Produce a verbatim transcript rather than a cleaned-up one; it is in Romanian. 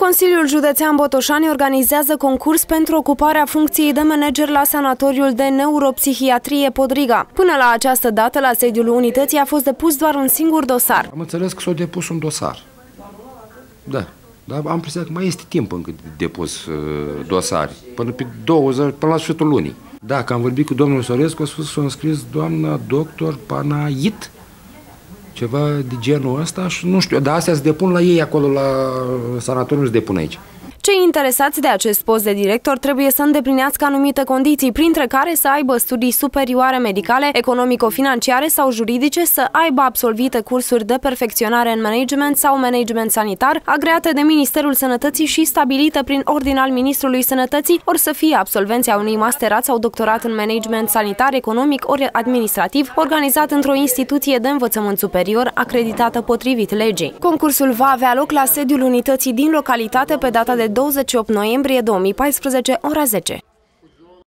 Consiliul Județean Botoșani organizează concurs pentru ocuparea funcției de manager la Sanatoriul de Neuropsihiatrie Podriga. Până la această dată, la sediul unității a fost depus doar un singur dosar. Am înțeles că s-a depus un dosar. Da, dar am impresia că mai este timp încă de depus uh, dosari, până pe douăzeci, până la sfârșitul lunii. Da, că am vorbit cu domnul Sorescu, a spus că s-a înscris doamna doctor Panait, ceva de genul ăsta și nu știu, dar astea se depun la ei acolo, la sanatoriu, se depun aici. Cei interesați de acest post de director trebuie să îndeplinească anumite condiții, printre care să aibă studii superioare medicale, economico-financiare sau juridice, să aibă absolvite cursuri de perfecționare în management sau management sanitar, agreate de Ministerul Sănătății și stabilite prin ordin al Ministrului Sănătății, ori să fie absolvenți a unui masterat sau doctorat în management sanitar, economic ori administrativ, organizat într-o instituție de învățământ superior acreditată potrivit legii. Concursul va avea loc la sediul unității din localitate pe data de douăzeci și opt noiembrie două mii paisprezece, ora zece.